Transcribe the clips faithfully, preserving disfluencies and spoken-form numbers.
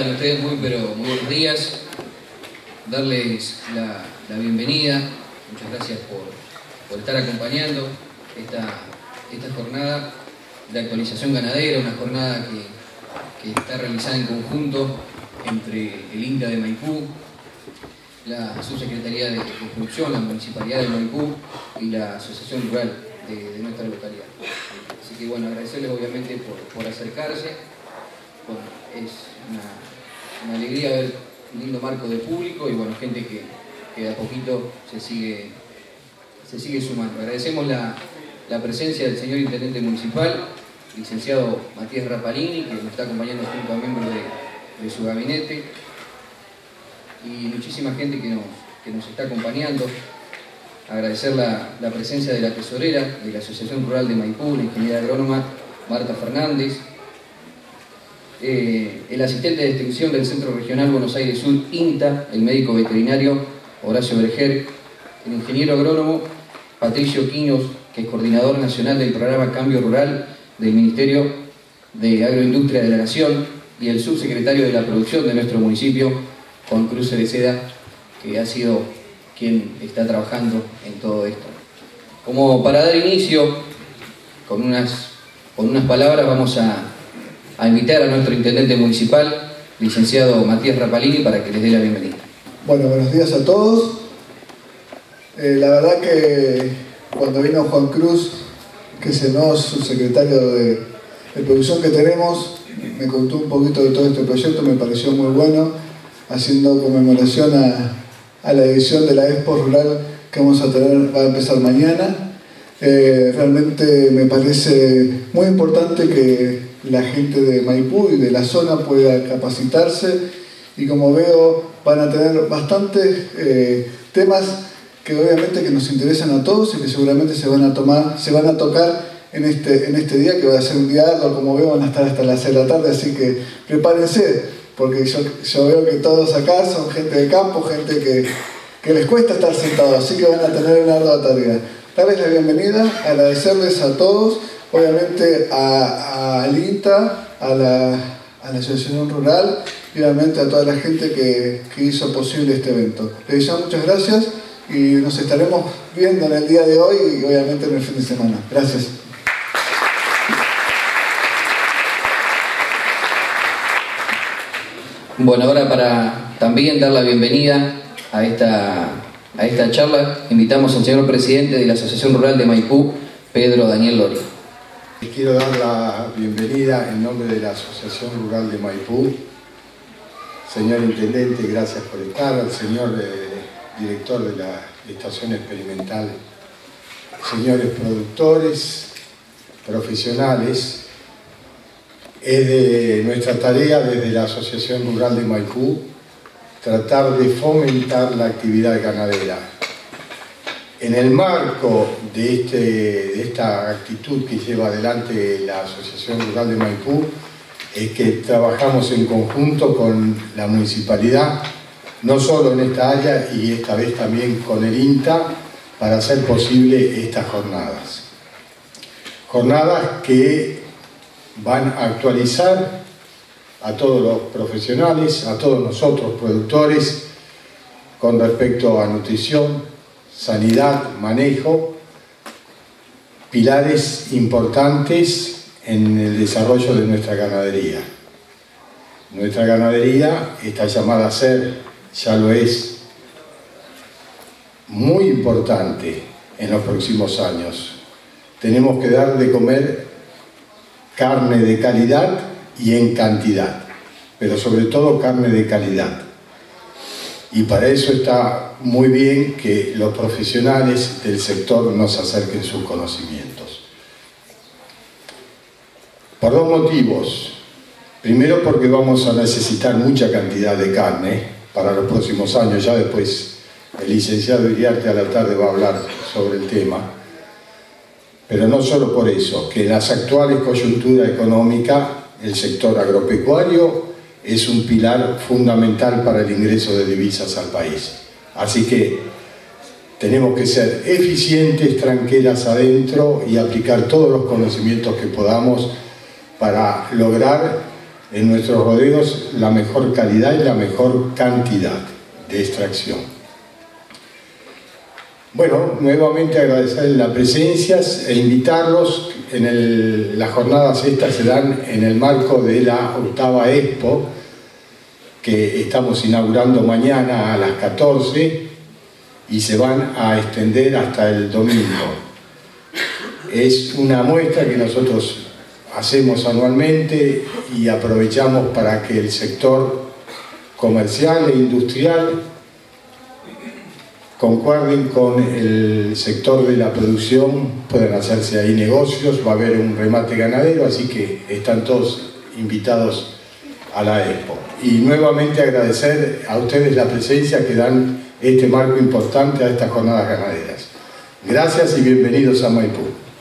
tengan ustedes muy, pero muy buenos días. Darles la, la bienvenida. Muchas gracias por, por estar acompañando esta, esta jornada de actualización ganadera, una jornada que, que está realizada en conjunto entre el INTA de Maipú, la Subsecretaría de, de Producción, la Municipalidad de Maipú y la Asociación Rural de, de nuestra localidad. Así que bueno, agradecerles obviamente por, por acercarse. Bueno, es una, una alegría ver un lindo marco de público y bueno, gente que, que de a poquito se sigue, se sigue sumando. Agradecemos la, la presencia del señor Intendente Municipal, licenciado Matías Rapalini, que nos está acompañando junto a miembros de, de su gabinete, y muchísima gente que nos, que nos está acompañando. Agradecer la, la presencia de la tesorera de la Asociación Rural de Maipú, la ingeniera agrónoma Marta Fernández, eh, el asistente de extensión del Centro Regional Buenos Aires Sur, INTA, el médico veterinario Horacio Berger, el ingeniero agrónomo Patricio Quiños, que es coordinador nacional del programa Cambio Rural del Ministerio de Agroindustria de la Nación, y el subsecretario de la Producción de nuestro municipio, Juan Cruz Cereceda, que ha sido quien está trabajando en todo esto. Como para dar inicio, con unas, con unas palabras, vamos a, a invitar a nuestro intendente municipal, licenciado Matías Rapalini, para que les dé la bienvenida. Bueno, buenos días a todos. Eh, la verdad que cuando vino Juan Cruz, que es el nuevo subsecretario de, de producción que tenemos, me contó un poquito de todo este proyecto, me pareció muy bueno, haciendo conmemoración a a la edición de la Expo Rural que vamos a tener, va a empezar mañana. Eh, realmente me parece muy importante que la gente de Maipú y de la zona pueda capacitarse, y como veo van a tener bastantes eh, temas que obviamente que nos interesan a todos y que seguramente se van a tomar, se van a tocar en este, en este día, que va a ser un día arduo. Como veo, van a estar hasta las seis de la tarde, así que prepárense, porque yo, yo veo que todos acá son gente de campo, gente que, que les cuesta estar sentados, así que van a tener una ardua tarea. Darles la bienvenida, agradecerles a todos, obviamente a, a, al INTA, a la, a la Asociación Rural y obviamente a toda la gente que, que hizo posible este evento. Les deseo muchas gracias y nos estaremos viendo en el día de hoy y obviamente en el fin de semana. Gracias. Bueno, ahora para también dar la bienvenida a esta, a esta charla, invitamos al señor presidente de la Asociación Rural de Maipú, Pedro Daniel Loria. Les quiero dar la bienvenida en nombre de la Asociación Rural de Maipú. Señor Intendente, gracias por estar. Al señor eh, director de la Estación Experimental, señores productores, profesionales. Es de nuestra tarea desde la Asociación Rural de Maipú tratar de fomentar la actividad ganadera. En el marco de, este, de esta actitud que lleva adelante la Asociación Rural de Maipú, es que trabajamos en conjunto con la municipalidad, no solo en esta área y esta vez también con el INTA, para hacer posible estas jornadas. Jornadas que van a actualizar a todos los profesionales, a todos nosotros productores, con respecto a nutrición, sanidad, manejo, pilares importantes en el desarrollo de nuestra ganadería. Nuestra ganadería está llamada a ser, ya lo es, muy importante en los próximos años. Tenemos que dar de comer carne de calidad y en cantidad, pero sobre todo carne de calidad. Y para eso está muy bien que los profesionales del sector nos acerquen sus conocimientos. Por dos motivos. Primero, porque vamos a necesitar mucha cantidad de carne para los próximos años. Ya después el licenciado Iriarte a la tarde va a hablar sobre el tema. Pero no solo por eso, que en las actuales coyunturas económicas el sector agropecuario es un pilar fundamental para el ingreso de divisas al país. Así que tenemos que ser eficientes, tranqueras adentro y aplicar todos los conocimientos que podamos para lograr en nuestros rodeos la mejor calidad y la mejor cantidad de extracción. Bueno, nuevamente agradecerles la presencia e invitarlos. En el, las jornadas estas se dan en el marco de la octava Expo, que estamos inaugurando mañana a las catorce y se van a extender hasta el domingo. Es una muestra que nosotros hacemos anualmente y aprovechamos para que el sector comercial e industrial concuerden con el sector de la producción, pueden hacerse ahí negocios, va a haber un remate ganadero, así que están todos invitados a la Expo. Y nuevamente agradecer a ustedes la presencia que dan este marco importante a estas jornadas ganaderas. Gracias y bienvenidos a Maipú.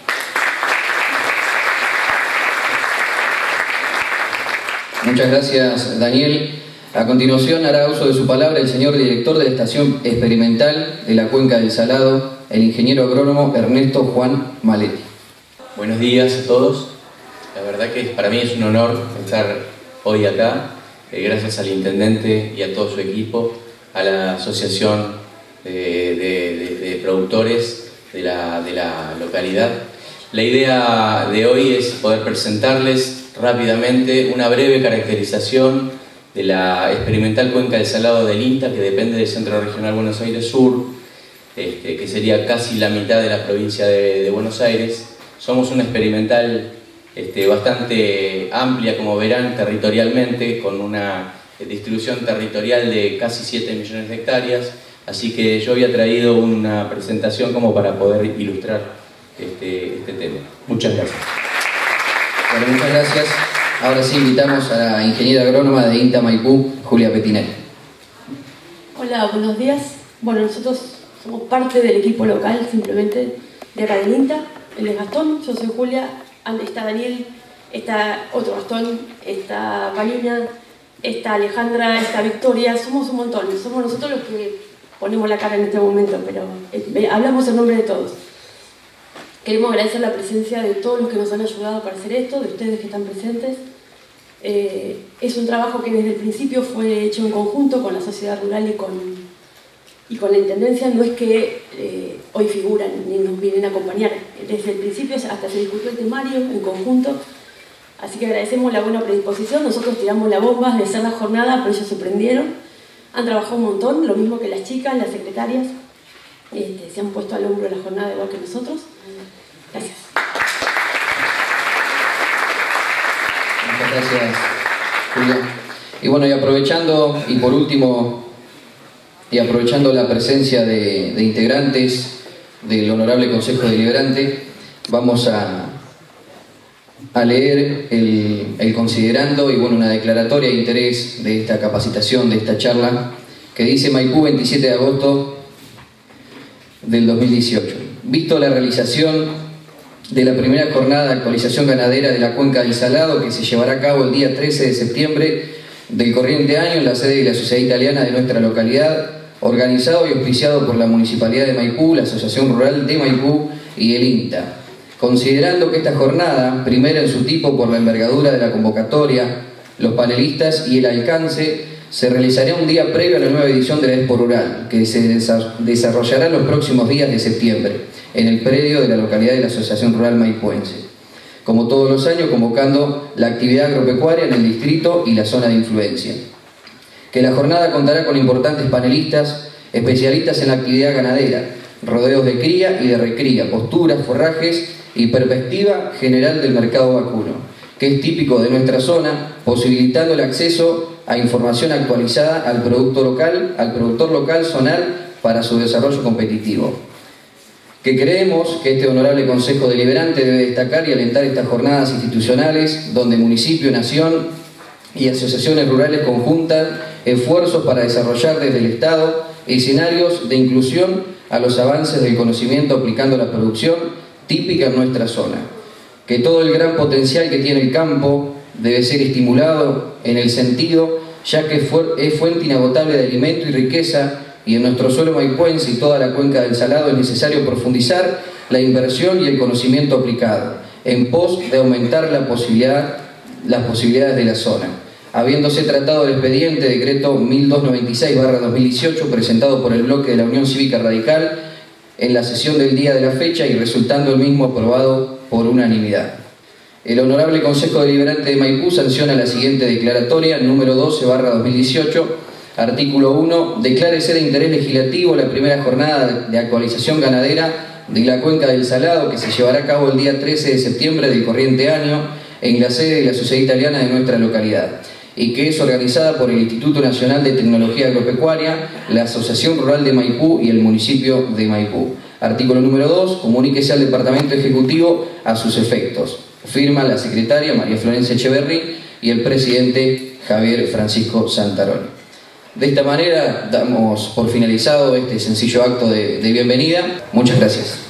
Muchas gracias, Daniel. A continuación hará uso de su palabra el señor director de la Estación Experimental de la Cuenca del Salado, el ingeniero agrónomo Ernesto Juan Maletti. Buenos días a todos. La verdad que para mí es un honor estar hoy acá, eh, gracias al intendente y a todo su equipo, a la asociación de, de, de, de productores de la, de la localidad. La idea de hoy es poder presentarles rápidamente una breve caracterización de la Experimental Cuenca del Salado del INTA, que depende del Centro Regional Buenos Aires Sur, este, que sería casi la mitad de la provincia de, de Buenos Aires. Somos una experimental este, bastante amplia, como verán, territorialmente, con una distribución territorial de casi siete millones de hectáreas, así que yo había traído una presentación como para poder ilustrar este, este tema. Muchas gracias. Bueno, muchas gracias. Ahora sí invitamos a la ingeniera agrónoma de INTA Maipú, Julia Petinelli. Hola, buenos días. Bueno, nosotros somos parte del equipo local, simplemente, de acá del INTA. Él es Gastón, yo soy Julia, está Daniel, está otro Gastón, está Palina, está Alejandra, está Victoria, somos un montón. Somos nosotros los que ponemos la cara en este momento, pero eh, hablamos en nombre de todos. Queremos agradecer la presencia de todos los que nos han ayudado para hacer esto, de ustedes que están presentes. Eh, es un trabajo que desde el principio fue hecho en conjunto con la sociedad rural y con, y con la Intendencia. No es que eh, hoy figuran ni nos vienen a acompañar. Desde el principio hasta se discutió el temario en conjunto. Así que agradecemos la buena predisposición. Nosotros tiramos la bomba de hacer la jornada, pero ellos se prendieron. Han trabajado un montón, lo mismo que las chicas, las secretarias. Este, se han puesto al hombro de la jornada igual que nosotros. Gracias. Muchas gracias, Julia. Y bueno, y aprovechando, y por último, y aprovechando la presencia de, de integrantes del Honorable Consejo Deliberante, vamos a, a leer el, el considerando y bueno, una declaratoria de interés de esta capacitación, de esta charla, que dice: Maipú, veintisiete de agosto del dos mil dieciocho. Visto la realización de la primera jornada de actualización ganadera de la Cuenca del Salado, que se llevará a cabo el día trece de septiembre del corriente año en la sede de la Sociedad Italiana de nuestra localidad, organizado y auspiciado por la Municipalidad de Maipú, la Asociación Rural de Maipú y el INTA. Considerando que esta jornada, primera en su tipo por la envergadura de la convocatoria, los panelistas y el alcance, se realizará un día previo a la nueva edición de la Expo Rural, que se desarrollará en los próximos días de septiembre, en el predio de la localidad de la Asociación Rural Maipuense. Como todos los años, convocando la actividad agropecuaria en el distrito y la zona de influencia. Que la jornada contará con importantes panelistas, especialistas en la actividad ganadera, rodeos de cría y de recría, posturas, forrajes y perspectiva general del mercado vacuno, que es típico de nuestra zona, posibilitando el acceso a información actualizada al producto local, al productor local zonal para su desarrollo competitivo. Que creemos que este honorable Consejo Deliberante debe destacar y alentar estas jornadas institucionales donde municipio, nación y asociaciones rurales conjuntan esfuerzos para desarrollar desde el Estado escenarios de inclusión a los avances del conocimiento aplicando la producción típica en nuestra zona. Que todo el gran potencial que tiene el campo debe ser estimulado en el sentido, ya que es fuente inagotable de alimento y riqueza, y en nuestro suelo maipuense y toda la Cuenca del Salado es necesario profundizar la inversión y el conocimiento aplicado, en pos de aumentar la posibilidad, las posibilidades de la zona. habiéndose tratado el expediente decreto mil doscientos noventa y seis barra dos mil dieciocho presentado por el bloque de la Unión Cívica Radical en la sesión del día de la fecha y resultando el mismo aprobado por unanimidad. El Honorable Consejo Deliberante de Maipú sanciona la siguiente declaratoria, número doce barra dos mil dieciocho, artículo uno, declárese de interés legislativo la primera jornada de actualización ganadera de la Cuenca del Salado, que se llevará a cabo el día trece de septiembre del corriente año en la sede de la Sociedad Italiana de nuestra localidad, y que es organizada por el Instituto Nacional de Tecnología Agropecuaria, la Asociación Rural de Maipú y el municipio de Maipú. Artículo número dos, comuníquese al Departamento Ejecutivo a sus efectos. Firma la secretaria María Florencia Echeverri y el presidente Javier Francisco Santaroni. De esta manera damos por finalizado este sencillo acto de, de bienvenida. Muchas gracias.